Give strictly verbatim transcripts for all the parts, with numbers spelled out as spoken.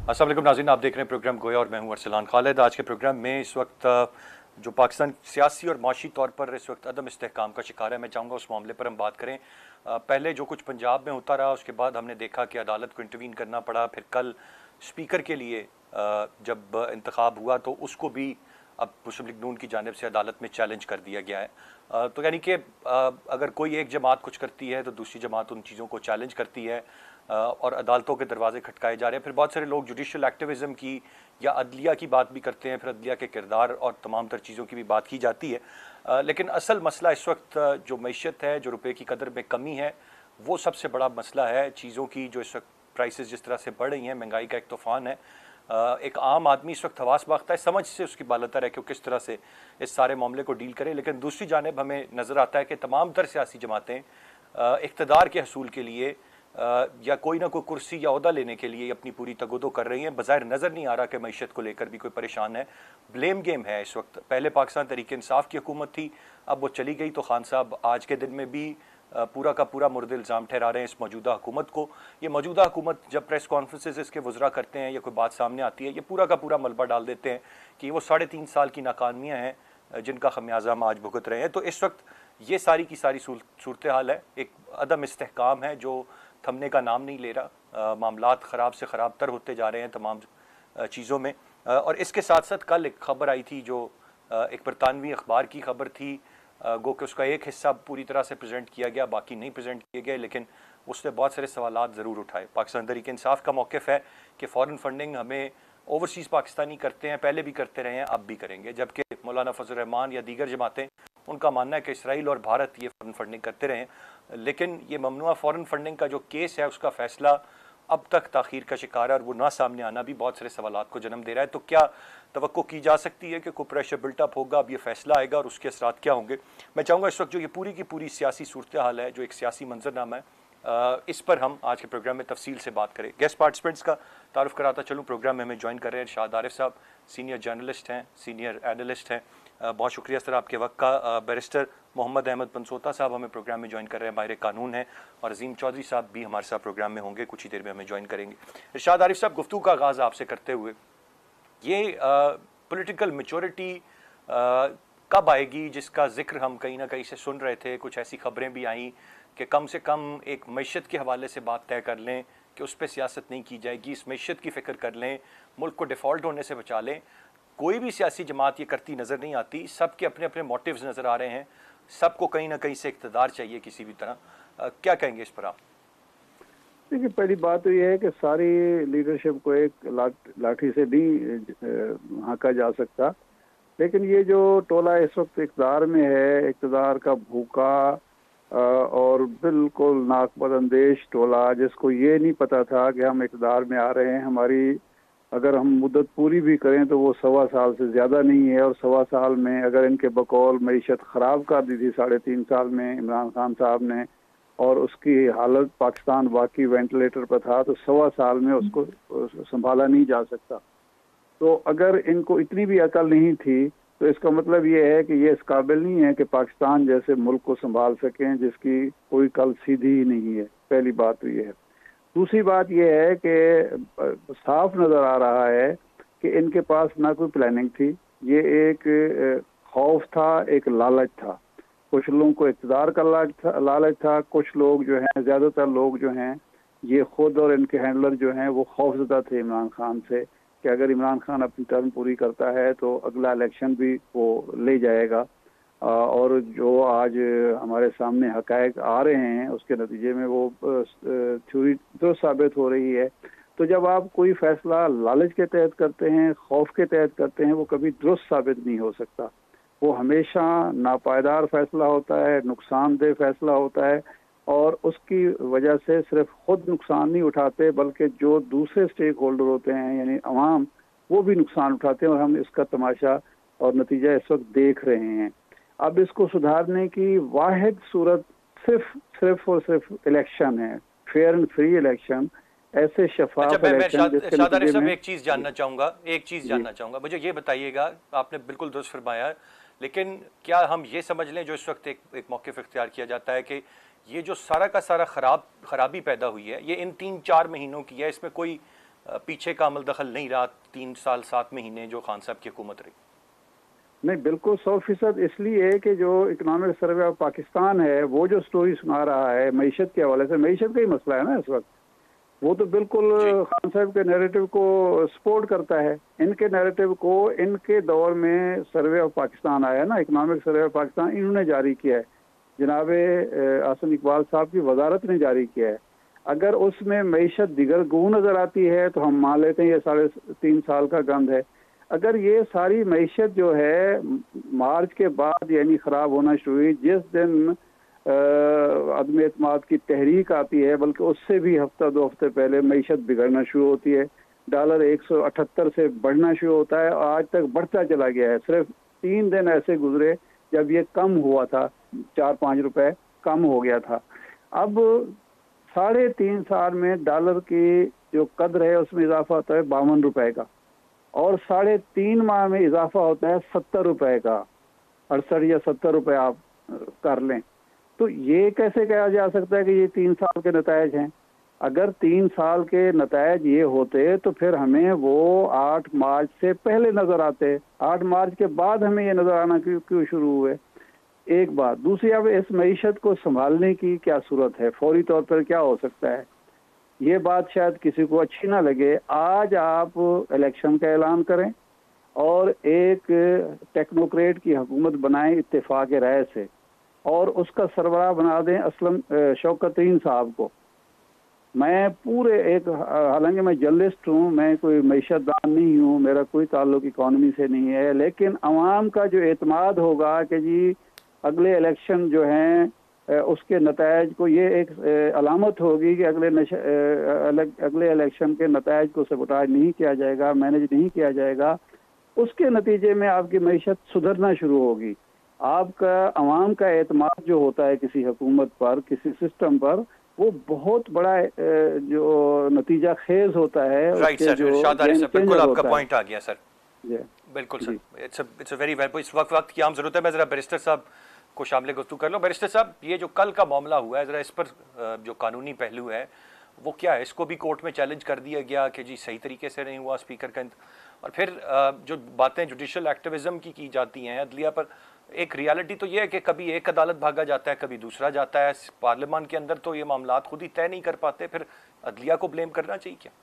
अस्सलाम वालेकुम नाज़रीन, आप देख रहे हैं प्रोग्राम गोया और मैं हूं अरसलान खालिद। आज के प्रोग्राम में इस वक्त जो पाकिस्तान सियासी और माशी तौर पर इस वक्त अदम इस्तेहकाम का शिकार है, मैं चाहूँगा उस मामले पर हम बात करें। पहले जो कुछ पंजाब में होता रहा, उसके बाद हमने देखा कि अदालत को इंटरवीन करना पड़ा। फिर कल स्पीकर के लिए जब इंतखाब हुआ तो उसको भी अब मुस्लिम लीग नून की जानिब से अदालत में चैलेंज कर दिया गया है। तो यानी कि अगर कोई एक जमात कुछ करती है तो दूसरी जमात उन चीज़ों को चैलेंज करती है और अदालतों के दरवाजे खटकाए जा रहे हैं। फिर बहुत सारे लोग जुडिशल एक्टिविज़म की या अदलिया की बात भी करते हैं, फिर अदलिया के किरदार और तमाम तर चीज़ों की भी बात की जाती है। लेकिन असल मसला इस वक्त जो मैशत है, जो रुपए की कदर में कमी है, वो सबसे बड़ा मसला है। चीज़ों की जो इस वक्त प्राइसेस जिस तरह से बढ़ रही हैं, महंगाई का एक तूफ़ान है। एक आम आदमी इस वक्त हवास बाख्ता है, समझ से उसकी बालतर है कि वो किस तरह से इस सारे मामले को डील करे। लेकिन दूसरी जानिब हमें नज़र आता है कि तमाम तर सियासी जमातें इक़्तिदार के हसूल के लिए या कोई ना कोई कुर्सी या ओहदा लेने के लिए अपनी पूरी तगोदो कर रही हैं। बज़ाहिर नज़र नहीं आ रहा कि मैशत को लेकर भी कोई परेशान है। ब्लेम गेम है इस वक्त। पहले पाकिस्तान तहरीक इंसाफ की हुकूमत थी, अब वो चली गई तो खान साहब आज के दिन में भी पूरा का पूरा मुर्द इल्ज़ाम ठहरा रहे हैं इस मौजूदा हुकूमत को। ये मौजूदा हुकूमत जब प्रेस कॉन्फ्रेंसेस इसके वज़रा करते हैं या कोई बात सामने आती है, ये पूरा का पूरा मलबा डाल देते हैं कि वो साढ़े तीन साल की नाकामियाँ हैं जिनका खमियाजा हम आज भुगत रहे हैं। तो इस वक्त ये सारी की सारी सूरत हाल है। एक अदम इस्तेहकाम है जो थमने का नाम नहीं ले रहा। मामलात ख़राब से ख़राब तर होते जा रहे हैं तमाम चीज़ों में। और इसके साथ साथ कल एक ख़बर आई थी जो एक बरतानवी अखबार की ख़बर थी, गो कि उसका एक हिस्सा पूरी तरह से प्रेजेंट किया गया, बाकी नहीं प्रेजेंट किए गए, लेकिन उसने बहुत सारे सवालात ज़रूर उठाए। पाकिस्तान तहरीक इंसाफ का मौक़िफ़ है कि फ़ॉरेन फंडिंग हमें ओवरसीज़ पाकिस्तानी करते हैं, पहले भी करते रहे हैं, अब भी करेंगे। जबकि मौलाना फजल रहमान या दीगर जमातें, उनका मानना है कि इसराइल और भारत ये फ़ॉरेन फंडिंग करते रहे। लेकिन ये ममनुआ फ़ॉरेन फंडिंग का जो केस है, उसका फ़ैसला अब तक ताख़ीर का शिकार है और वो ना सामने आना भी बहुत सारे सवालात को जन्म दे रहा है। तो क्या तवक्को की जा सकती है कि कोई प्रेशर बिल्टअप होगा, अब ये फ़ैसला आएगा और उसके असरात क्या होंगे? मैं चाहूँगा इस वक्त जो ये पूरी की पूरी सियासी सूरत हाल है, जो एक सियासी मंजरनामा है, इस पर हम आज के प्रोग्राम में तफसील से बात करें। गेस्ट पार्टिसिपेंट्स का तारुफ कराता चलूँ। प्रोग्राम में हमें ज्वाइन कर रहे हैं शाद आरिफ साहब, सीनियर जर्नलिस्ट हैं, सीनियर एनालिस्ट हैं। बहुत शुक्रिया सर आपके वक्त का। बैरिस्टर मोहम्मद अहमद पंसोता साहब हमें प्रोग्राम में ज्वाइन कर रहे हैं, माहिर कानून हैं। और अजीम चौधरी साहब भी हमारे साथ प्रोग्राम में होंगे, कुछ ही देर में हमें ज्वाइन करेंगे। इरशाद आरिफ साहब, गुफ्तगू का आगाज़ आपसे करते हुए, ये पॉलिटिकल मैच्योरिटी कब आएगी जिसका जिक्र हम कहीं ना कहीं से सुन रहे थे? कुछ ऐसी खबरें भी आई कि कम से कम एक मैशत के हवाले से बात तय कर लें कि उस पर सियासत नहीं की जाएगी, इस मैशत की फ़िक्र कर लें, मुल्क को डिफ़ॉल्ट होने से बचा लें। कोई भी सियासी जमात ये करती नज़र नहीं आती। सब के अपने अपने मोटिव्स नज़र आ रहे हैं, सबको कहीं ना कहीं से इक़्तिदार चाहिए किसी भी तरह। आ, क्या कहेंगे इस पर आप? देखिए, पहली बात तो ये है कि सारी लीडरशिप को एक लाठ, लाठी से नहीं हाँका जा सकता। लेकिन ये जो टोला इस वक्त इक़्तिदार में है, इक़्तिदार का भूखा और बिल्कुल नाकबदअंदेश टोला, जिसको ये नहीं पता था कि हम इक़्तिदार में आ रहे हैं, हमारी अगर हम मुद्दत पूरी भी करें तो वो सवा साल से ज़्यादा नहीं है। और सवा साल में अगर इनके बकौल मईशत ख़राब कर दी थी साढ़े तीन साल में इमरान खान साहब ने, और उसकी हालत पाकिस्तान वाकई वेंटिलेटर पर था, तो सवा साल में उसको संभाला नहीं जा सकता। तो अगर इनको इतनी भी अकल नहीं थी तो इसका मतलब ये है कि ये इस काबिल नहीं है कि पाकिस्तान जैसे मुल्क को संभाल सकें जिसकी कोई कल सीधी ही नहीं है। पहली बात तो ये है। दूसरी बात यह है कि साफ नज़र आ रहा है कि इनके पास ना कोई प्लानिंग थी। ये एक खौफ था, एक लालच था। कुछ लोगों को इक़्तिदार का लालच था, कुछ लोग जो हैं, ज़्यादातर लोग जो हैं, ये खुद और इनके हैंडलर जो हैं वो खौफज़दा थे इमरान खान से कि अगर इमरान खान अपनी टर्म पूरी करता है तो अगला इलेक्शन भी वो ले जाएगा। और जो आज हमारे सामने हक़ाइक़ आ रहे हैं उसके नतीजे में वो थ्योरी तो साबित हो रही है। तो जब आप कोई फ़ैसला लालच के तहत करते हैं, खौफ के तहत करते हैं, वो कभी दुरुस्त साबित नहीं हो सकता। वो हमेशा नापायदार फ़ैसला होता है, नुकसानदेह फ़ैसला होता है। और उसकी वजह से सिर्फ खुद नुकसान नहीं उठाते बल्कि जो दूसरे स्टेक होल्डर होते हैं यानी अवाम, वो भी नुकसान उठाते हैं। और हम इसका तमाशा और नतीजा इस वक्त देख रहे हैं। अब इसको सुधारने की वाहिद सूरत सिर्फ सिर्फ और सिर्फ इलेक्शन है, फेयर एंड फ्री इलेक्शन, ऐसे शफाफ अच्छा, इलेक्शन। शाद आरिफ साहब, एक चीज़ जानना चाहूँगा एक चीज़ जानना चाहूँगा मुझे ये बताइएगा, आपने बिल्कुल दुरुस्त फरमाया, लेकिन क्या हम ये समझ लें जो इस वक्त एक एक मौक़िफ़ इख्तियार किया जाता है कि ये जो सारा का सारा ख़राब ख़राबी पैदा हुई है ये इन तीन चार महीनों की है, इसमें कोई پیچھے کا عمل دخل نہیں رہا تین سال سات مہینے جو خان صاحب کی حکومت رہی؟ نہیں، بالکل سو فیصد اس لیے کہ جو اکنامک سروے آف پاکستان ہے وہ جو سٹوری سنا رہا ہے معیشت کے حوالے سے، معیشت کا ہی مسئلہ ہے نا اس وقت، وہ تو بالکل خان صاحب کے نیریٹو کو سپورٹ کرتا ہے. ان کے نیریٹو کو ان کے دور میں سروے آف پاکستان آیا نا، اکنامک سروے آف پاکستان انہوں نے جاری کیا ہے، جناب احسن اقبال صاحب کی وزارت نے جاری کیا ہے. اگر اس میں معیشت دیگر گوں نظر آتی ہے تو ہم مان لیتے ہیں یہ ساڑھے تین سال کا گند ہے. اگر یہ ساری معیشت جو ہے مارچ کے بعد یعنی خراب ہونا شروع ہوئی، جس دن عدم اعتماد کی تحریک آتی ہے، بلکہ اس سے بھی ہفتہ دو ہفتے پہلے معیشت بگڑنا شروع ہوتی ہے. ڈالر ایک سو اٹھہتر سے بڑھنا شروع ہوتا ہے اور آج تک بڑھتا چلا گیا ہے. صرف تین دن ایسے گزرے جب یہ کم ہوا تھا، چار پانچ روپے کم ہو گیا تھا. اب ساڑھے تین سال میں ڈالر کی جو قدر ہے اس میں اضافہ ہوتا ہے باون روپے کا، اور ساڑھے تین ماہ میں اضافہ ہوتا ہے ستر روپے کا، اڑسٹھ یا ستر روپے آپ کر لیں. تو یہ کیسے کہا جا سکتا ہے کہ یہ تین سال کے نتائج ہیں؟ اگر تین سال کے نتائج یہ ہوتے تو پھر ہمیں وہ آٹھ مارچ سے پہلے نظر آتے، آٹھ مارچ کے بعد ہمیں یہ نظر آنا کیوں کیوں شروع ہوئے؟ ایک بات. دوسری، اب اس معیشت کو سنبھالنے کی کیا صورت ہے، فوری طور پر کیا ہو سکتا ہے؟ یہ بات شاید کسی کو اچھی نہ لگے. آج آپ الیکشن کا اعلان کریں اور ایک ٹیکنوکریٹ کی حکومت بنائیں اتفاق رائے سے، اور اس کا سربراہ بنا دیں اسلم شوکت ترین صاحب کو. میں پورے ایک، حالانکہ میں جرنلسٹ ہوں، میں کوئی معیشت دان نہیں ہوں، میرا کوئی تعلق اکانومی سے نہیں ہے، لیکن عوام کا جو اعتماد ہوگا کہ جی اگلے الیکشن جو ہیں اس کے نتائج کو، یہ ایک علامت ہوگی کہ اگلے نش... اگلے الیکشن کے نتائج کو سبوٹاج نہیں کیا جائے گا، مینج نہیں کیا جائے گا، اس کے نتیجے میں آپ کی معیشت سدھرنا شروع ہوگی. آپ کا عوام کا اعتماد جو ہوتا ہے کسی حکومت پر، کسی سسٹم پر، وہ بہت بڑا جو نتیجہ خیز ہوتا ہے. رائٹ سر، ارشاد عاری صاحب، بالکل آپ کا پوائنٹ آ گیا سر. جی بالکل sir, it's it's a very well. اس وقت وقت کی عام ضرورت ہے. میں ذرا بیرسٹر صاحب کو شامل گفتگو کر لوں. بیرسٹر صاحب، یہ جو کل کا معاملہ ہوا ہے، ذرا اس پر جو قانونی پہلو ہے وہ کیا ہے؟ اس کو بھی کورٹ میں چیلنج کر دیا گیا کہ جی صحیح طریقے سے نہیں ہوا اسپیکر کا. اور پھر جو باتیں جوڈیشل ایکٹیویزم کی کی جاتی ہیں عدلیہ پر، ایک ریالٹی تو یہ ہے کہ کبھی ایک عدالت بھاگا جاتا ہے، کبھی دوسرا جاتا ہے. پارلیمان کے اندر تو یہ معاملات خود ہی طے نہیں کر پاتے، پھر عدلیہ کو بلیم کرنا چاہیے کیا؟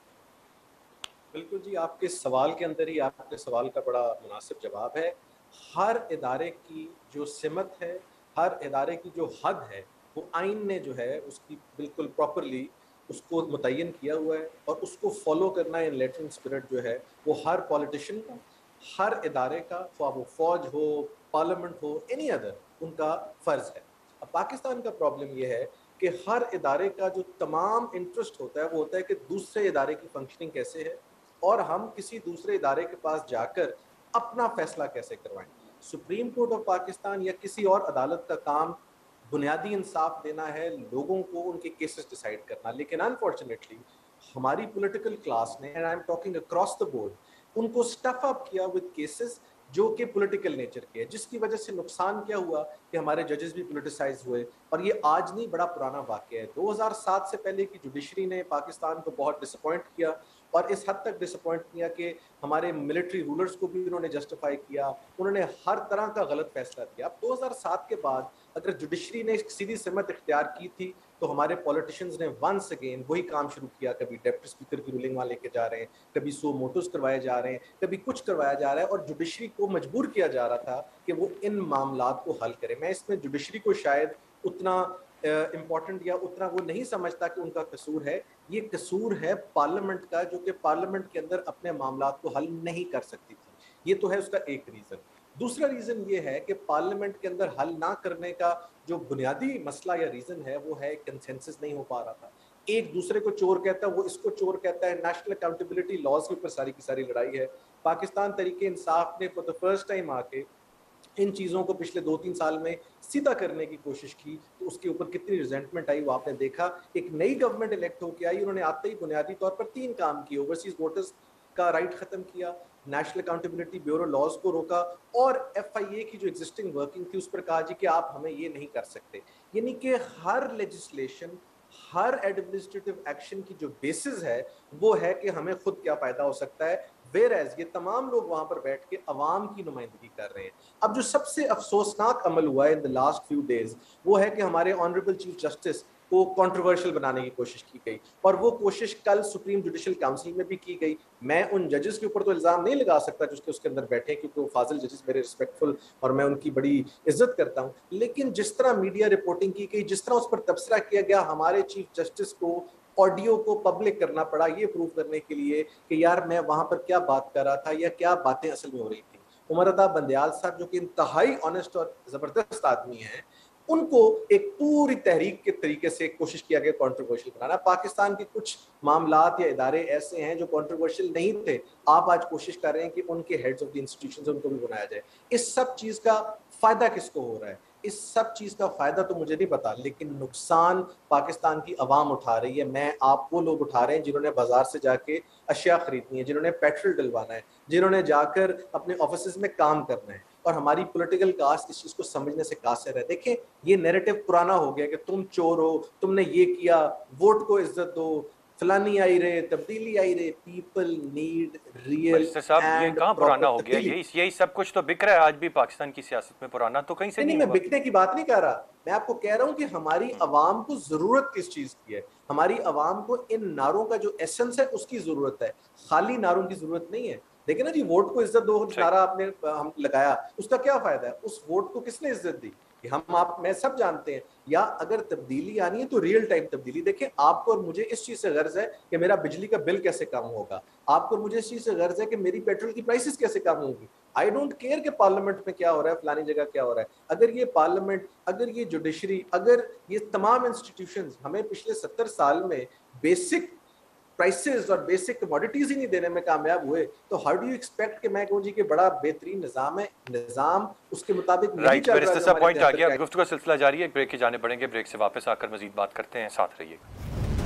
بالکل جی، آپ کے سوال کے اندر ہی آپ کے سوال کا بڑا مناسب جواب ہے. ہر ادارے کی جو سمت ہے، ہر ادارے کی جو حد ہے، وہ آئین نے جو ہے اس کی بالکل پراپرلی اس کو متعین کیا ہوا ہے، اور اس کو فالو کرنا ان لیٹر اینڈ اسپرٹ جو ہے وہ ہر پولیٹیشین کا، ہر ادارے کا، خواہ وہ فوج ہو، پارلیمنٹ ہو، اینی ادر، ان کا فرض ہے. اب پاکستان کا پرابلم یہ ہے کہ ہر ادارے کا جو تمام انٹرسٹ ہوتا ہے وہ ہوتا ہے کہ دوسرے ادارے کی فنکشننگ کیسے ہے، اور ہم کسی دوسرے ادارے کے پاس جا کر اپنا فیصلہ کیسے کروائیں. سپریم کورٹ آف پاکستان یا کسی اور عدالت کا کام بنیادی انصاف دینا ہے، لوگوں کو ان کے کیسز ڈیسائیڈ کرنا. لیکن انفارچونیٹلی ہماری پولیٹیکل کلاس نے، and I am talking across the board, ان کو اسٹف اپ کیا ود کیسز جو کہ پولیٹیکل نیچر کے ہے، جس کی وجہ سے نقصان کیا ہوا کہ ہمارے ججز بھی پولیٹیسائز ہوئے. اور یہ آج نہیں، بڑا پرانا واقعہ ہے. دو ہزار سات سے پہلے کی جوڈیشری نے پاکستان کو بہت ڈس اپوائنٹ کیا، اور اس حد تک ڈس اپوائنٹ کیا کہ ہمارے ملٹری رولرز کو بھی انہوں نے جسٹیفائی کیا، انہوں نے ہر طرح کا غلط فیصلہ دیا. اب دو ہزار سات کے بعد اگر جوڈیشری نے ایک سیدھی سمت اختیار کی تھی تو ہمارے پولیٹیشنز نے ونس اگین وہی کام شروع کیا. کبھی ڈپٹی اسپیکر کی رولنگ وہاں لے کے جا رہے ہیں، کبھی سو موٹوز کروائے جا رہے ہیں، کبھی کچھ کروایا جا رہا ہے، اور جوڈیشری کو مجبور کیا جا رہا تھا کہ وہ ان معاملات کو حل کرے. میں اس میں جوڈیشری کو شاید اتنا امپورٹنٹ یا اتنا وہ نہیں سمجھتا کہ ان کا قصور ہے. یہ قصور ہے پارلیمنٹ کا، جو کہ پارلیمنٹ کے اندر اپنے معاملات کو حل نہیں کر سکتی تھی. یہ تو ہے اس کا ایک ریزن. دوسرا ریزن یہ ہے کہ پارلیمنٹ کے اندر حل نہ کرنے کا جو بنیادی مسئلہ یا ریزن ہے وہ ہے کنسنسس نہیں ہو پا رہا تھا. ایک دوسرے کو چور کہتا ہے، وہ اس کو چور کہتا ہے. نیشنل اکاؤنٹیبلٹی لاز کے اوپر ساری کی ساری لڑائی ہے. پاکستان تحریک انصاف نے فار دا فرسٹ ٹائم آ کے ان چیزوں کو پچھلے دو تین سال میں سیدھا کرنے کی کوشش کی، تو اس کے اوپر کتنی ریزنٹمنٹ آئی وہ آپ نے دیکھا. ایک نئی گورنمنٹ الیکٹ ہو کے آئی، انہوں نے آتے ہی بنیادی طور پر تین کام کیے: اوورسیز ووٹرز کا رائٹ ختم کیا، نیشنل اکاؤنٹیبلٹی بیورو لاز کو روکا، اور ایف آئی اے کی جو ایگزسٹنگ ورکنگ تھی اس پر کہا جی کہ آپ ہمیں یہ نہیں کر سکتے. یعنی کہ ہر لیجسلیشن، ہر ایڈمنسٹریٹو ایکشن کی جو بیسز ہے وہ ہے کہ ہمیں خود کیا فائدہ ہو سکتا ہے، ویئر ایز یہ تمام لوگ وہاں پر بیٹھ کے عوام کی نمائندگی کر رہے ہیں۔ اب جو سب سے افسوسناک عمل ہوا ہے in the last few days وہ ہے کہ ہمارے آنریبل چیف جسٹس کو کنٹروورشل بنانے کی کوشش کی گئی، اور وہ کوشش کل سپریم جوڈیشل کاؤنسل میں بھی کی گئی۔ میں ان ججز کے اوپر تو الزام نہیں لگا سکتا جو اس کے اندر بیٹھے، کیونکہ وہ فاضل ججز میرے ریسپیکٹفل اور میں ان کی بڑی عزت کرتا ہوں، لیکن جس طرح میڈیا رپورٹنگ کی گئی، جس طرح اس پر تبصرہ کیا گیا، ہمارے چیف جسٹس کو آڈیو کو پبلک کرنا پڑا یہ پروف کرنے کے لیے کہ یار میں وہاں پر کیا بات کر رہا تھا یا کیا باتیں اصل میں ہو رہی تھیں۔ عمر عطا بندیال صاحب جو کہ انتہائی آنےسٹ اور زبردست آدمی ہیں، ان کو ایک پوری تحریک کے طریقے سے کوشش کیا گیا کنٹروورشل بنانا۔ پاکستان کے کچھ معاملات یا ادارے ایسے ہیں جو کنٹروورشل نہیں تھے، آپ آج کوشش کر رہے ہیں کہ ان کے ہیڈز آف دی انسٹیٹیوشنز ان کو بھی بنایا جائے۔ اس سب چیز کا فائدہ کس کو ہو رہا ہے؟ اس سب چیز کا فائدہ تو مجھے نہیں پتا، لیکن نقصان پاکستان کی عوام اٹھا رہی ہے۔ میں آپ وہ لوگ اٹھا رہے ہیں جنہوں نے بازار سے جا کے اشیاء خریدنی ہے، جنہوں نے پیٹرول ڈلوانا ہے، جنہوں نے جا کر اپنے آفیسز میں کام کرنا ہے، اور ہماری پولیٹیکل کاسٹ اس چیز کو سمجھنے سے قاصر ہے۔ دیکھیں یہ نیریٹو پرانا ہو گیا کہ تم چور ہو، تم نے یہ کیا، ووٹ کو عزت دو، فلانی آئی رہے، تبدیلی آئی رہے۔ پیپل نیڈ ریئل بریسٹر صاحب یہ اینڈ کہاں پراپر پرانا ہو گیا؟ تبدیلی۔ یہی یہی سب کچھ تو بک رہا ہے آج بھی پاکستان کی سیاست میں، پرانا تو کہیں سے نہیں نہیں میں ہوا۔ بکنے کی بات نہیں کر رہا، میں آپ کو کہہ رہا ہوں کہ ہماری عوام کو ضرورت کس چیز کی ہے۔ ہماری عوام کو ان نعروں کا جو ایسنس ہے اس کی ضرورت ہے، خالی نعروں کی ضرورت نہیں ہے۔ دیکھیں نا جی، ووٹ کو عزت دو نعرہ آپ نے ہم لگایا، اس کا کیا فائدہ ہے؟ اس ووٹ کو کس نے عزت دی؟ ہم آپ میں سب جانتے ہیں۔ یا اگر تبدیلی آنی ہے تو ریئل ٹائم تبدیلی۔ دیکھیں آپ کو اور مجھے اس چیز سے غرض ہے کہ میرا بجلی کا بل کیسے کم ہوگا، آپ کو اور مجھے اس چیز سے غرض ہے کہ میری پیٹرول کی پرائسز کیسے کم ہوگی۔ آئی ڈونٹ کیئر کہ پارلیمنٹ میں کیا ہو رہا ہے، فلانی جگہ کیا ہو رہا ہے۔ اگر یہ پارلیمنٹ، اگر یہ جوڈیشری، اگر یہ تمام انسٹیٹیوشنز ہمیں پچھلے ستر سال میں بیسک پرائسز اور بیسک کموڈیٹیز ہی نہیں دینے میں کامیاب ہوئے، تو ہاؤ ڈو یو ایکسپیکٹ کہ میں کہوں جی کہ بڑا بہترین نظام ہے، نظام اس کے مطابق نہیں رائٹ، چل رہا بیرسٹر جو صاحب ہمارے پوائنٹ آ گیا، بہتر کا۔ گفتگو کا سلسلہ جاری ہے، ایک بریک کے جانے پڑیں گے، بریک سے واپس آ کر مزید بات کرتے ہیں، ساتھ رہیے گا۔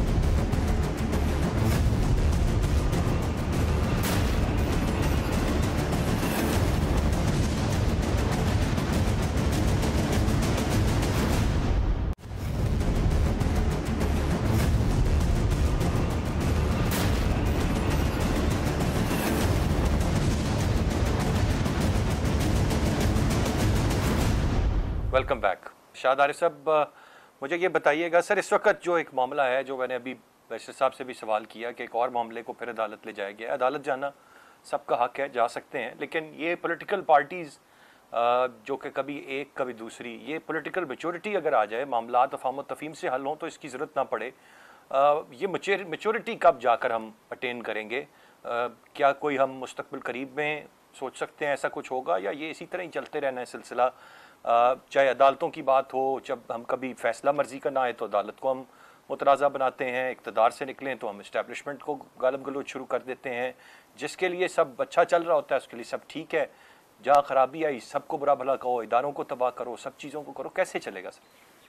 Welcome back. شاد عارف صاحب مجھے یہ بتائیے گا سر، اس وقت جو ایک معاملہ ہے جو میں نے ابھی بیرسٹر صاحب سے بھی سوال کیا کہ ایک اور معاملے کو پھر عدالت لے جایا گیا، عدالت جانا سب کا حق ہے، جا سکتے ہیں، لیکن یہ پولیٹیکل پارٹیز جو کہ کبھی ایک کبھی دوسری، یہ پولیٹیکل میچورٹی اگر آ جائے، معاملات افہام و تفہیم سے حل ہوں تو اس کی ضرورت نہ پڑے، یہ میچورٹی کب جا کر ہم اٹین کریں گے؟ کیا کوئی ہم مستقبل قریب میں سوچ سکتے ہیں ایسا کچھ ہوگا، یا یہ اسی طرح ہی چلتے رہنا ہے سلسلہ؟ چاہے عدالتوں کی بات ہو، جب ہم کبھی فیصلہ مرضی کا نہ آئے تو عدالت کو ہم متنازع بناتے ہیں، اقتدار سے نکلیں تو ہم اسٹیبلشمنٹ کو غالب گلوچ شروع کر دیتے ہیں، جس کے لیے سب اچھا چل رہا ہوتا ہے اس کے لیے سب ٹھیک ہے، جہاں خرابی آئی سب کو برا بھلا کہو، اداروں کو تباہ کرو، سب چیزوں کو کرو، کیسے چلے گا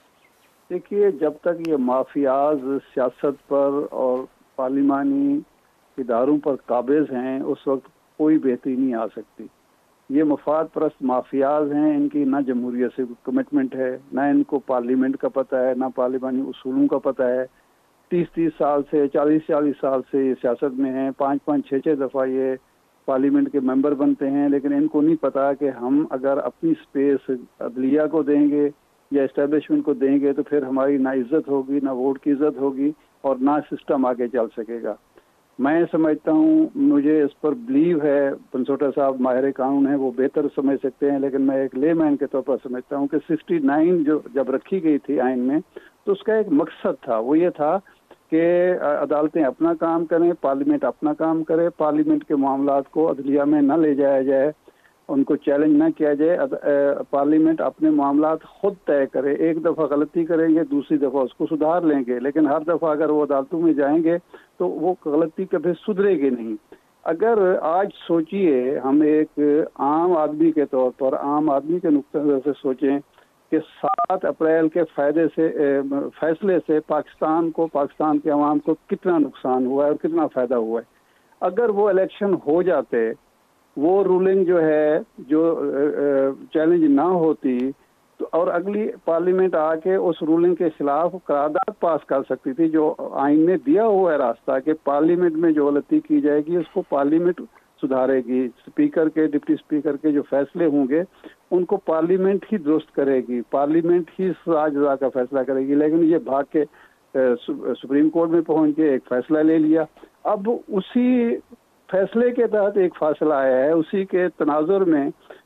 سر؟ دیکھیے جب تک یہ مافیاز سیاست پر اور پارلیمانی اداروں پر قابض ہیں اس وقت کوئی بہتری نہیں آ سکتی۔ یہ مفاد پرست مافیاز ہیں، ان کی نہ جمہوریت سے کمٹمنٹ ہے، نہ ان کو پارلیمنٹ کا پتہ ہے، نہ پارلیمانی اصولوں کا پتہ ہے۔ تیس تیس سال سے، چالیس چالیس سال سے یہ سیاست میں ہیں، پانچ پانچ چھ چھ دفعہ یہ پارلیمنٹ کے ممبر بنتے ہیں، لیکن ان کو نہیں پتا کہ ہم اگر اپنی سپیس عدلیہ کو دیں گے یا اسٹیبلشمنٹ کو دیں گے تو پھر ہماری نہ عزت ہوگی، نہ ووٹ کی عزت ہوگی، اور نہ سسٹم آگے چل سکے گا۔ میں سمجھتا ہوں، مجھے اس پر بلیو ہے، پنسوٹا صاحب ماہر قانون ہیں، وہ بہتر سمجھ سکتے ہیں، لیکن میں ایک لے مین کے طور پر سمجھتا ہوں کہ سکسٹی نائن جو جب رکھی گئی تھی آئین میں تو اس کا ایک مقصد تھا، وہ یہ تھا کہ عدالتیں اپنا کام کریں، پارلیمنٹ اپنا کام کرے، پارلیمنٹ کے معاملات کو عدلیہ میں نہ لے جایا جائے، ان کو چیلنج نہ کیا جائے، پارلیمنٹ اپنے معاملات خود طے کرے، ایک دفعہ غلطی کریں گے دوسری دفعہ اس کو سدھار لیں گے، لیکن ہر دفعہ اگر وہ عدالتوں میں جائیں گے تو وہ غلطی کبھی سدھرے گی نہیں۔ اگر آج سوچئے، ہم ایک عام آدمی کے طور پر، عام آدمی کے نقطہ نظر سے سوچیں کہ سات اپریل کے فائدے سے فیصلے سے پاکستان کو، پاکستان کے عوام کو کتنا نقصان ہوا ہے اور کتنا فائدہ ہوا ہے۔ اگر وہ الیکشن ہو جاتے، وہ رولنگ جو ہے جو چیلنج نہ ہوتی، تو اور اگلی پارلیمنٹ آ کے اس رولنگ کے خلاف قرارداد پاس کر سکتی تھی. جو آئین نے دیا ہوا ہے راستہ کہ پارلیمنٹ میں جو غلطی کی جائے گی اس کو پارلیمنٹ سدھارے گی. اسپیکر کے ڈپٹی اسپیکر کے جو فیصلے ہوں گے ان کو پارلیمنٹ ہی درست کرے گی, پارلیمنٹ ہی سزا جزا کا فیصلہ کرے گی. لیکن یہ بھاگ کے سپریم کورٹ میں پہنچ کے ایک فیصلہ لے لیا. اب اسی فیصلے کے تحت ایک فیصلہ آیا ہے, اسی کے تناظر میں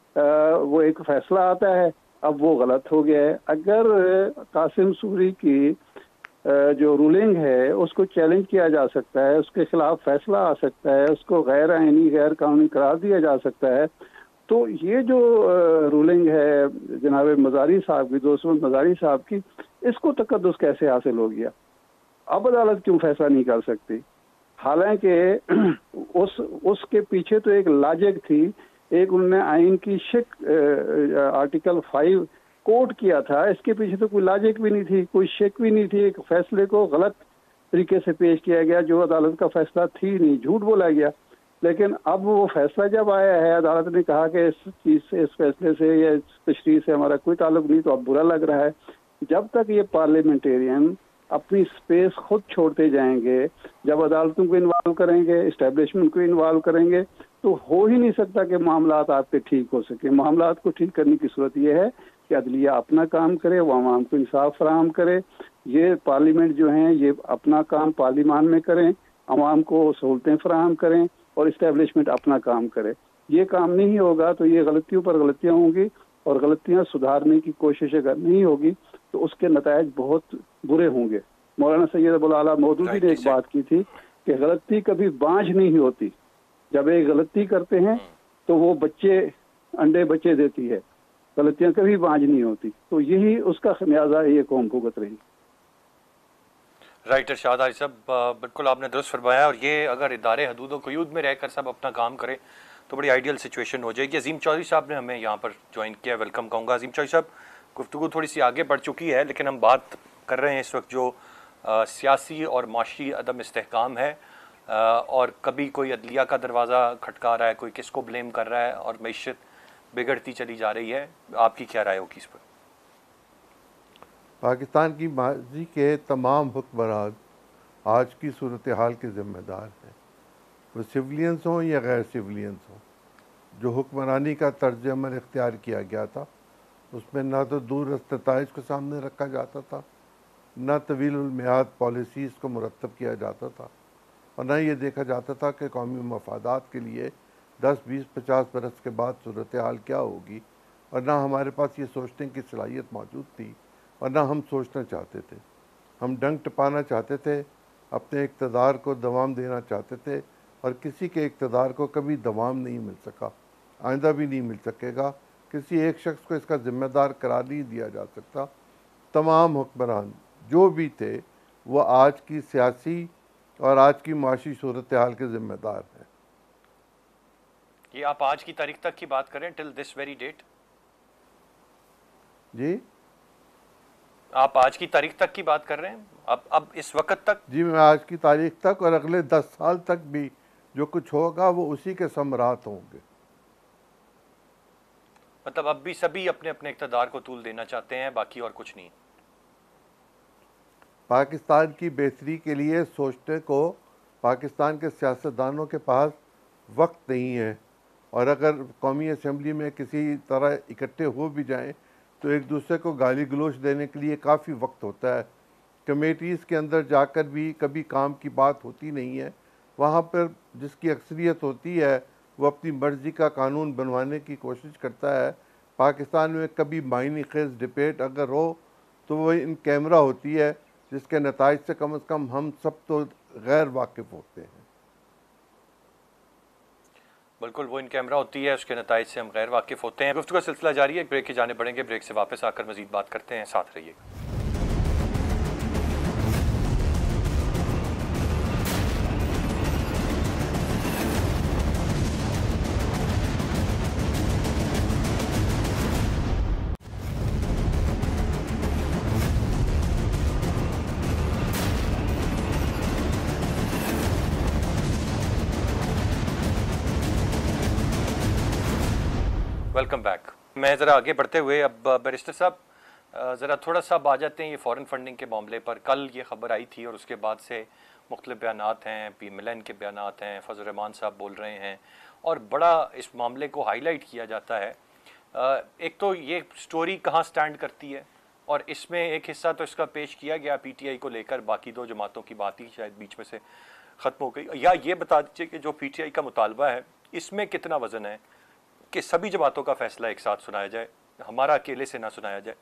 وہ ایک فیصلہ آتا ہے, اب وہ غلط ہو گیا ہے. اگر قاسم سوری کی جو رولنگ ہے اس کو چیلنج کیا جا سکتا ہے, اس کے خلاف فیصلہ آ سکتا ہے, اس کو غیر آئینی غیر قانونی قرار دیا جا سکتا ہے, تو یہ جو رولنگ ہے جناب مزاری صاحب کی, دوست مزاری صاحب کی, اس کو تقدس کیسے حاصل ہو گیا؟ اب عدالت کیوں فیصلہ نہیں کر سکتی؟ حالانکہ اس اس کے پیچھے تو ایک لاجک تھی, ایک انہوں نے آئین کی شک آرٹیکل فائیو کوٹ کیا تھا, اس کے پیچھے تو کوئی لاجک بھی نہیں تھی, کوئی شک بھی نہیں تھی. ایک فیصلے کو غلط طریقے سے پیش کیا گیا جو عدالت کا فیصلہ تھی نہیں, جھوٹ بولا گیا. لیکن اب وہ فیصلہ جب آیا ہے, عدالت نے کہا کہ اس چیز سے, اس فیصلے سے یا اس تشریح سے ہمارا کوئی تعلق نہیں, تو اب برا لگ رہا ہے. جب تک یہ پارلیمنٹیرین اپنی سپیس خود چھوڑتے جائیں گے, جب عدالتوں کو انوالو کریں گے, اسٹیبلشمنٹ کو انوالو کریں گے, تو ہو ہی نہیں سکتا کہ معاملات آپ کے ٹھیک ہو سکیں. معاملات کو ٹھیک کرنے کی صورت یہ ہے کہ عدلیہ اپنا کام کرے, وہ عوام کو انصاف فراہم کرے. یہ پارلیمنٹ جو ہیں یہ اپنا کام پارلیمان میں کریں, عوام کو سہولتیں فراہم کریں, اور اسٹیبلشمنٹ اپنا کام کرے. یہ کام نہیں ہوگا تو یہ غلطیوں پر غلطیاں ہوں گی, اور غلطیاں سدھارنے کی کوشش اگر نہیں ہوگی تو اس کے نتائج بہت برے ہوں گے. مولانا سید ابو الاعلیٰ مودودی نے ایک بات کی تھی کہ غلطی کبھی بانجھ نہیں ہوتی. جب ایک غلطی کرتے ہیں تو وہ بچے انڈے بچے دیتی ہے, غلطیاں کبھی بانجھ نہیں ہوتی. تو یہی اس کا خمیازہ یہ قوم بھگت رہی. رائٹ ارشاد عاری صاحب, بالکل آپ نے درست فرمایا. اور یہ اگر ادارے حدود و قیود میں رہ کر سب اپنا کام کریں تو بڑی آئیڈیل سچویشن ہو جائے گی. عظیم چودھری صاحب نے ہمیں یہاں پر جوائن کیا, ویلکم کہوں گا. عظیم چودھری صاحب, گفتگو تھوڑی سی آگے بڑھ چکی ہے, لیکن ہم بات کر رہے ہیں اس وقت جو سیاسی اور معاشی عدم استحکام ہے, اور کبھی کوئی عدلیہ کا دروازہ کھٹکا رہا ہے, کوئی کس کو بلیم کر رہا ہے, اور معیشت بگڑتی چلی جا رہی ہے. آپ کی کیا رائے ہوگی اس پر؟ پاکستان کی ماضی کے تمام حکمران آج کی صورتحال کے ذمہ دار ہیں, وہ سولینز ہوں یا غیر سولینز ہوں. جو حکمرانی کا طرز عمل اختیار کیا گیا تھا اس میں نہ تو دور رس نتائج کو سامنے رکھا جاتا تھا, نہ طویل المیعاد پالیسیز کو مرتب کیا جاتا تھا, اور نہ یہ دیکھا جاتا تھا کہ قومی مفادات کے لیے دس بیس پچاس برس کے بعد صورتحال کیا ہوگی, اور نہ ہمارے پاس یہ سوچنے کی صلاحیت موجود تھی, اور نہ ہم سوچنا چاہتے تھے. ہم ڈنک ٹپانا چاہتے تھے, اپنے اقتدار کو دوام دینا چاہتے تھے, اور کسی کے اقتدار کو کبھی دوام نہیں مل سکا, آئندہ بھی نہیں مل سکے گا. کسی ایک شخص کو اس کا ذمہ دار قرار نہیں دیا جا سکتا. تمام حکمران جو بھی تھے وہ آج کی سیاسی اور آج کی معاشی صورتحال کے ذمہ دار ہیں. یہ آپ آج کی تاریخ تک کی بات کریں, ٹل دس ویری ڈیٹ؟ جی آپ آج کی تاریخ تک کی بات کر رہے ہیں, اب اب اس وقت تک؟ جی میں آج کی تاریخ تک اور اگلے دس سال تک بھی جو کچھ ہوگا وہ اسی کے ثمرات ہوں گے. مطلب اب بھی سبھی اپنے اپنے اقتدار کو طول دینا چاہتے ہیں, باقی اور کچھ نہیں؟ پاکستان کی بہتری کے لیے سوچنے کو پاکستان کے سیاستدانوں کے پاس وقت نہیں ہے, اور اگر قومی اسمبلی میں کسی طرح اکٹھے ہو بھی جائیں تو ایک دوسرے کو گالی گلوچ دینے کے لیے کافی وقت ہوتا ہے. کمیٹیز کے اندر جا کر بھی کبھی کام کی بات ہوتی نہیں ہے. وہاں پر جس کی اکثریت ہوتی ہے وہ اپنی مرضی کا قانون بنوانے کی کوشش کرتا ہے. پاکستان میں کبھی معنی خیز ڈبیٹ اگر ہو تو وہ ان کیمرہ ہوتی ہے, جس کے نتائج سے کم از کم ہم سب تو غیر واقف ہوتے ہیں. بالکل, وہ ان کیمرہ ہوتی ہے, اس کے نتائج سے ہم غیر واقف ہوتے ہیں. گفتگو کا سلسلہ جاری ہے, بریک کی جانب بڑھیں گے, بریک سے واپس آ کر مزید بات کرتے ہیں, ساتھ رہیے گا. Welcome back. میں ذرا آگے بڑھتے ہوئے اب بیرسٹر صاحب ذرا تھوڑا سا اب آ جاتے ہیں یہ فورن فنڈنگ کے معاملے پر. کل یہ خبر آئی تھی اور اس کے بعد سے مختلف بیانات ہیں, پی ملین کے بیانات ہیں, فضل الرحمان صاحب بول رہے ہیں اور بڑا اس معاملے کو ہائی لائٹ کیا جاتا ہے. ایک تو یہ سٹوری کہاں سٹینڈ کرتی ہے, اور اس میں ایک حصہ تو اس کا پیش کیا گیا پی ٹی آئی کو لے کر, باقی دو جماعتوں کی بات ہی شاید بیچ میں سے ختم ہو گئی. یا یہ بتا دیجیے کہ جو پی ٹی آئی کا مطالبہ ہے اس میں کتنا وزن ہے کہ سبھی جماعتوں کا فیصلہ ایک ساتھ سنایا جائے, ہمارا اکیلے سے نہ سنایا جائے.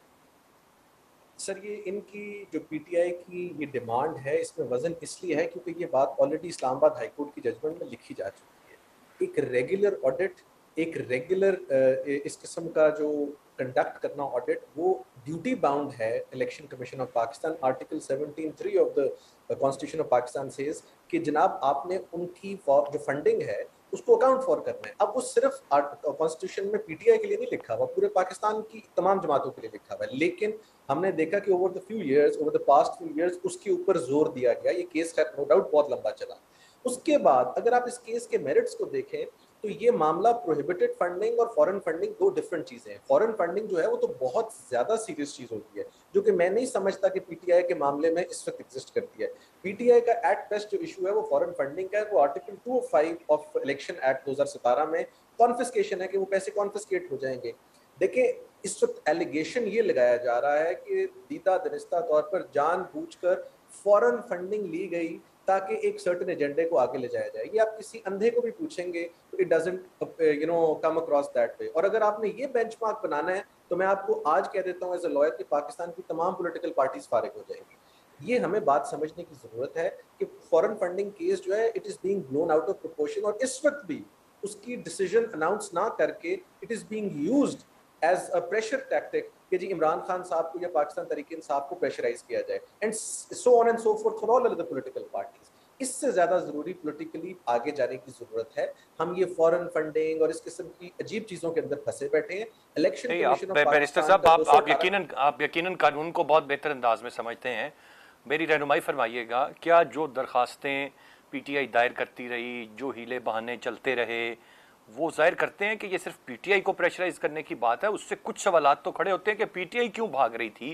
سر یہ ان کی جو پی ٹی آئی کی یہ ڈیمانڈ ہے اس میں وزن اس لیے ہے کیونکہ یہ بات آلریڈی اسلام آباد ہائی کورٹ کی ججمنٹ میں لکھی جا چکی ہے. ایک ریگولر آڈٹ, ایک ریگولر اس قسم کا جو کنڈکٹ کرنا آڈٹ, وہ ڈیوٹی باؤنڈ ہے election commission of Pakistan. Article seventeen three of the constitution of Pakistan says کہ جناب آپ نے ان کی جو فنڈنگ ہے اس کو اکاؤنٹ فار کرنا ہے. اب وہ صرف کانسٹیٹیوشن میں پی ٹی آئی کے لیے نہیں لکھا ہوا, پورے پاکستان کی تمام جماعتوں کے لیے لکھا ہوا ہے. لیکن ہم نے دیکھا کہ over the few years, over the past few years اس کے اوپر زور دیا گیا. یہ کیس خیر نو ڈاؤٹ بہت لمبا چلا. اس کے بعد اگر آپ اس کیس کے میرٹس کو دیکھیں تو یہ معاملہ پروہیبٹڈ فنڈنگ اور فورن فنڈنگ دو ڈفرنٹ چیزیں ہیں. فورن فنڈنگ جو ہے وہ تو بہت زیادہ سیریس چیز ہوتی ہے جو کہ میں نہیں سمجھتا کہ پی ٹی آئی کے معاملے میں اس وقت ایگزسٹ کرتی ہے. پی ٹی آئی کا ایٹ بیسٹ جو ایشو ہے وہ فورن فنڈنگ کا ہے. وہ article two o five of election act دو ہزار ستارہ میں کانفسکیشن ہے کہ وہ پیسے کانفسکیٹ ہو جائیں گے. دیکھیں اس وقت ایلیگیشن یہ لگایا جا رہا ہے کہ دیدہ دنستہ طور پر جان بوجھ کر فورن فنڈنگ لی گئی تاکہ ایک سرٹن ایجنڈے کو آگے لے جایا جائے. یہ آپ کسی اندھے کو بھی پوچھیں گے تو it doesn't you know come across that way. اور اگر آپ نے یہ بینچ مارک بنانا ہے تو میں آپ کو آج کہہ دیتا ہوں ایز اے لائر کہ پاکستان کی تمام پولیٹیکل پارٹیز فارغ ہو جائیں گی. یہ ہمیں بات سمجھنے کی ضرورت ہے کہ فورن فنڈنگ کیس جو ہے it is being blown out of proportion, اور اس وقت بھی اس کی ڈیسیجن اناؤنس نہ کر کے it is being used as a pressure tactic کہ جی عمران خان صاحب کو یا پاکستان تحریک انصاف کو پریشرائز کیا جائے, and so on and so forth for all other political parties. اس سے زیادہ ضروری پولیٹیکلی آگے جانے کی ضرورت ہے. ہم یہ فورن فنڈنگ اور اس قسم کی عجیب چیزوں کے اندر پھنسے بیٹھے ہیں. الیکشن کمیشن آف بیرسٹر صاحب آپ آپ یقیناً آپ یقیناً قانون کو بہت بہتر انداز میں سمجھتے ہیں. میری رہنمائی فرمائیے گا, کیا جو درخواستیں پی ٹی آئی دائر کرتی رہی, جو ہیلے بہانے چلتے رہے, وہ ظاہر کرتے ہیں کہ یہ صرف پی ٹی آئی کو پریشرائز کرنے کی بات ہے؟ اس سے کچھ سوالات تو کھڑے ہوتے ہیں کہ پی ٹی آئی کیوں بھاگ رہی تھی؟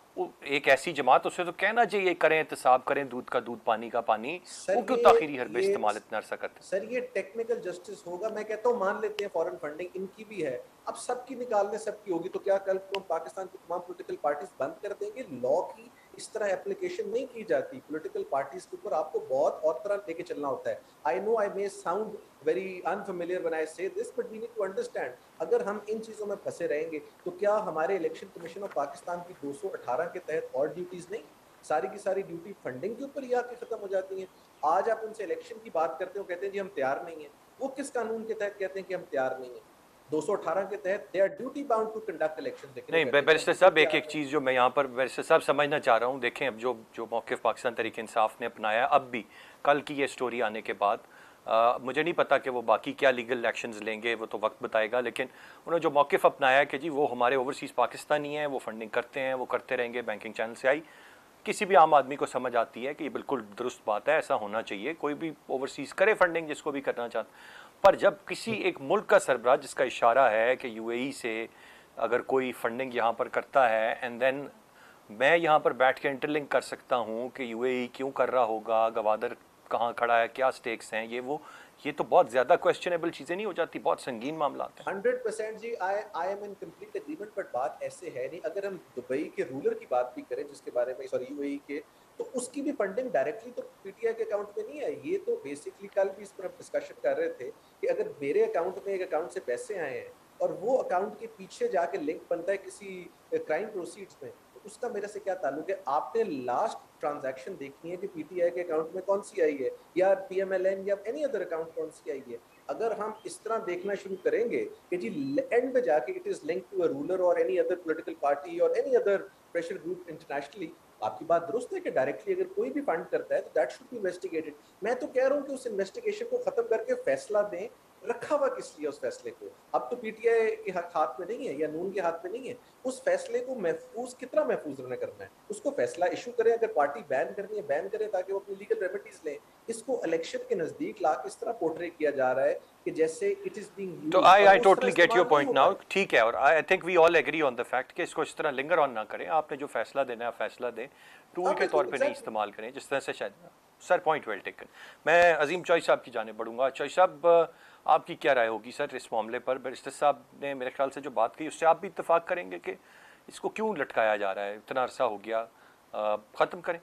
ایک ایسی جماعت, اسے تو کہنا چاہیے کریں احتساب, کریں دودھ کا دودھ پانی کا پانی, وہ کیوں تاخیری حربے استعمال اتنا عرصہ کرتے ہیں؟ سر یہ ٹیکنیکل جسٹس ہوگا. میں کہتا ہوں مان لیتے ہیں فورن فنڈنگ ان کی بھی ہے, اب سب کی نکالنے سب کی ہوگی. تو کیا کل کو پاکستان کی تمام پولیٹیکل پارٹیز بند کر دیں گے؟ لا کی اس طرح اپلیکیشن نہیں کی جاتی. پولیٹیکل پارٹیز کے اوپر آپ کو بہت اور طرح لے کے چلنا ہوتا ہے. I know I may sound very unfamiliar when I say this, but we need to understand اگر ہم ان چیزوں میں پھنسے رہیں گے تو کیا ہمارے الیکشن کمیشن آف پاکستان کی دو سو اٹھارہ کے تحت اور ڈیوٹیز نہیں؟ ساری کی ساری ڈیوٹی فنڈنگ کے اوپر ہی آ کے ختم ہو جاتی ہیں. آج آپ ان سے الیکشن کی بات کرتے ہو, کہتے ہیں جی ہم تیار نہیں ہیں. وہ کس قانون کے تحت کہتے ہیں کہ ہم تیار نہیں ہیں؟ دو سو اٹھارہ کے تحت they are duty bound to conduct elections. نہیں بیرسٹر صاحب, ایک ایک چیز جو میں یہاں پر بیرسٹر صاحب سمجھنا چاہ رہا ہوں, دیکھیں اب جو جو موقف پاکستان تحریک انصاف نے اپنایا, اب بھی کل کی یہ سٹوری آنے کے بعد مجھے نہیں پتا کہ وہ باقی کیا لیگل ایکشنز لیں گے, وہ تو وقت بتائے گا, لیکن انہوں نے جو موقف اپنایا کہ جی وہ ہمارے اوورسیز پاکستانی ہیں, وہ فنڈنگ کرتے ہیں, وہ کرتے رہیں گے, بینکنگ چینل سے آئی, کسی بھی عام آدمی کو سمجھ آتی ہے کہ یہ بالکل درست بات ہے, ایسا ہونا چاہیے, کوئی بھی اوورسیز کرے فنڈنگ جس کو بھی کرنا چاہتا. پر جب کسی ایک ملک کا سربراہ جس کا اشارہ ہے کہ یو اے ای سے اگر کوئی فنڈنگ یہاں پر کرتا ہے, اینڈ دین میں یہاں پر بیٹھ کے انٹرلنک کر سکتا ہوں کہ یو اے ای کیوں کر رہا ہوگا, گوادر کہاں کھڑا ہے, کیا سٹیکس ہیں, یہ وہ یہ تو بہت زیادہ کویسچنیبل چیزیں نہیں ہو جاتی؟ بہت سنگین معاملات ہیں. ہنڈریڈ پرسینٹ جی I I am in complete agreement, but بات ایسے ہے نہیں. اگر ہم دبئی کے رولر کی بات بھی کریں جس کے بارے میں سوری یو اے ای کے, تو اس کی بھی فنڈنگ ڈائریکٹلی تو پی ٹی آئی کے اکاؤنٹ میں نہیں ہے. یہ تو بیسکلی کل بھی اس پر ہم ڈسکشن کر رہے تھے کہ اگر میرے اکاؤنٹ میں ایک اکاؤنٹ سے پیسے آئے ہیں اور وہ اکاؤنٹ کے پیچھے جا کے لنک بنتا ہے کسی کرائم پروسیڈز میں, تو اس کا میرے سے کیا تعلق ہے؟ آپ نے لاسٹ ٹرانزیکشن دیکھنی ہے کہ پی ٹی آئی کے اکاؤنٹ میں کون سی آئی ہے, یا پی ایم ایل این یا اینی ادر اکاؤنٹ کون سی آئی ہے. اگر ہم اس طرح دیکھنا شروع کریں گے کہ جی اینڈ میں جا کے it is link to a ruler اور اینی ادر پولیٹیکل پارٹی اور any other pressure group internationally, آپ کی بات درست ہے کہ ڈائریکٹلی اگر کوئی بھی فنڈ کرتا ہے تو دیٹ شوڈ بی انویسٹیگیٹڈ. میں تو کہہ رہا ہوں کہ اس انویسٹیگیشن کو ختم کر کے فیصلہ دیں. رکھا ہوا کس لیے اس فیصلے کو؟ اب تو پی ٹی آئی کے ہاتھ میں نہیں ہے یا نون کے ہاتھ میں نہیں ہے. اس فیصلے کو محفوظ کتنا محفوظ رہنا کرنا ہے, اس کو فیصلہ ایشو کریں. اگر پارٹی بین کرنی ہے بین کریں تاکہ وہ اپنی لیگل ریمیڈیز لیں. اس کو کو الیکشن کے نزدیک لا کے اس طرح پورٹری کیا جا رہا ہے کہ جیسے اٹ از بینگ تو I I totally get your point now. ٹھیک ہے, اور I think we all agree on the fact کہ اس کو اس طرح لنگر آن نہ کریں. آپ نے جو فیصلہ دینا ہے فیصلہ دیں, ٹول کے طور پہ نہیں استعمال کریں جس طرح سے شاید. Sir point well taken. میں عظیم چوئی صاحب کی جانب بڑھوں گا. چوئی صاحب آپ کی کیا رائے ہوگی سر اس معاملے پر؟ بیرسٹر صاحب نے میرے خیال سے جو بات کی اس سے آپ بھی اتفاق کریں گے کہ اس کو کیوں لٹکایا جا رہا ہے, اتنا عرصہ ہو گیا, ختم کریں.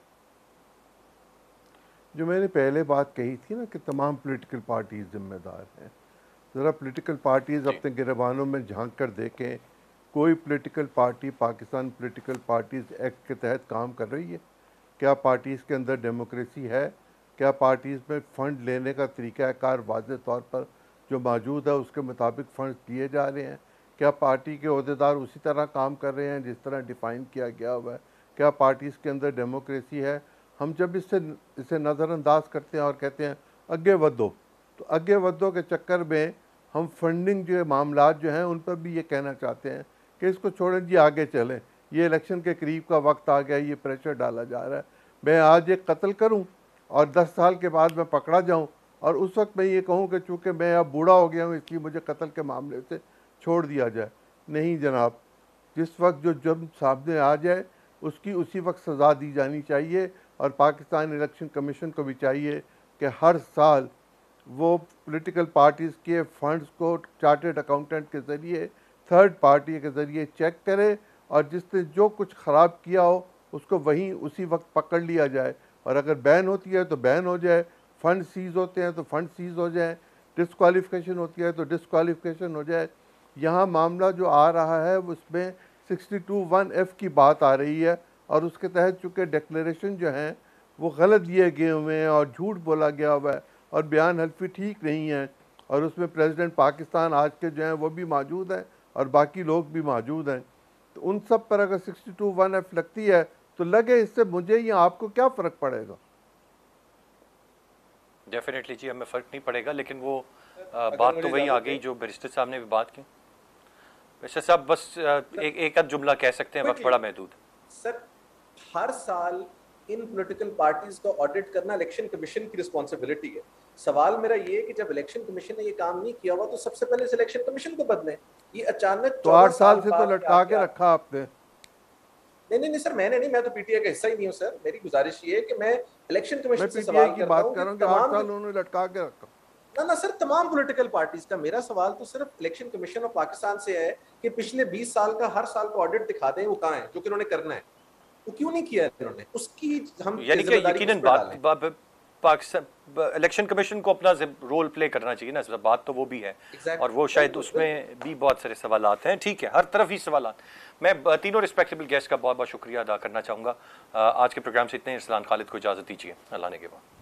جو میں نے پہلے بات کہی تھی نا کہ تمام پولیٹیکل پارٹیز ذمہ دار ہیں. ذرا پولیٹیکل پارٹیز اپنے گریبانوں میں جھانک کر دیکھیں, کوئی political party Pakistan political parties act کے تحت کام کر رہی ہے؟ کیا پارٹیز کے اندر ڈیموکریسی ہے؟ کیا پارٹیز میں فنڈ لینے کا طریقہ کار واضح طور پر جو موجود ہے اس کے مطابق فنڈ دیے جا رہے ہیں؟ کیا پارٹی کے عہدیدار اسی طرح کام کر رہے ہیں جس طرح ڈیفائن کیا گیا ہوا ہے؟ کیا پارٹیز کے اندر ڈیموکریسی ہے؟ ہم جب اس سے اسے نظر انداز کرتے ہیں اور کہتے ہیں اگے ودو, تو اگے ودو کے چکر میں ہم فنڈنگ جو معاملات جو ہیں ان پر بھی یہ کہنا چاہتے ہیں کہ اس کو چھوڑیں جی, آگے چلیں, یہ الیکشن کے قریب کا وقت آ گیا, یہ پریشر ڈالا جا رہا ہے. میں آج ایک قتل کروں اور دس سال کے بعد میں پکڑا جاؤں اور اس وقت میں یہ کہوں کہ چونکہ میں اب بوڑھا ہو گیا ہوں اس لیے مجھے قتل کے معاملے سے چھوڑ دیا جائے. نہیں جناب, جس وقت جو جرم سامنے آ جائے اس کی اسی وقت سزا دی جانی چاہیے. اور پاکستان الیکشن کمیشن کو بھی چاہیے کہ ہر سال وہ پولیٹیکل پارٹیز کے فنڈز کو چارٹرڈ اکاؤنٹنٹ کے ذریعے, تھرڈ پارٹی کے ذریعے چیک کرے, اور جس نے جو کچھ خراب کیا ہو اس کو وہیں اسی وقت پکڑ لیا جائے. اور اگر بین ہوتی ہے تو بین ہو جائے, فنڈ سیز ہوتے ہیں تو فنڈ سیز ہو جائیں, ڈسکوالیفیکیشن ہوتی ہے تو ڈسکوالیفیکیشن ہو جائے. یہاں معاملہ جو آ رہا ہے اس میں سکسٹی ٹو ون ایف کی بات آ رہی ہے, اور اس کے تحت چونکہ ڈکلیریشن جو ہیں وہ غلط دیے گئے ہوئے ہیں اور جھوٹ بولا گیا ہوا ہے اور بیان حلفی ٹھیک نہیں ہے, اور اس میں پریزیڈنٹ پاکستان آج کے جو ہیں وہ بھی موجود ہیں اور باقی لوگ بھی موجود ہیں. تو ان سب پر اگر سکسٹی ٹو ون ایف لگتی ہے تو لگے, اس سے مجھے یا آپ کو کیا فرق پڑے گا؟ ڈیفینیٹلی جی ہمیں فرق نہیں پڑے گا, لیکن وہ بات تو وہی آ گئی جو بیرسٹر صاحب نے بھی بات کی. بیرسٹر صاحب بس ایک ایک ادھ جملہ کہہ سکتے ہیں, وقت بڑا محدود ہے. سر ہر سال ان پولیٹیکل پارٹیز کو آڈٹ کرنا الیکشن کمیشن کی رسپانسبلٹی ہے. سوال میرا یہ ہے کہ جب الیکشن کمیشن نے یہ کام نہیں کیا ہوا تو سب سے پہلے اس الیکشن کمیشن کو بدلیں. یہ اچانک تو آٹھ سال سے تو لٹکا کے رکھا آپ نے. نہیں نہیں سر, میں نے نہیں, میں تو پی ٹی آئی کا حصہ ہی نہیں ہوں سر. میری گزارش یہ ہے کہ میں الیکشن کمیشن سے سوال کرتا ہوں کہ تمام سال انہوں نے لٹکا کے رکھا. نہ نہ سر, تمام پولیٹیکل پارٹیز کا. میرا سوال تو صرف الیکشن کمیشن آف پاکستان سے ہے کہ پچھلے بیس سال کا ہر سال کا آڈٹ دکھا دیں وہ کہاں ہے جو کہ انہوں نے کرنا ہے, وہ کیوں نہیں کیا ہے انہوں نے, اس کی ہم یعنی کہ یقیناً بات پاکستان الیکشن کمیشن کو اپنا رول پلے کرنا چاہیے نا, بات تو وہ بھی ہے, اور وہ شاید اس میں بھی بہت سارے سوالات ہیں. ٹھیک ہے, ہر طرف ہی سوالات. میں تینوں رسپیکٹیبل گیسٹ کا بہت بہت شکریہ ادا کرنا چاہوں گا. آج کے پروگرام سے اتنے. ارسلان خالد کو اجازت دیجیے, اللہ نے کے بعد.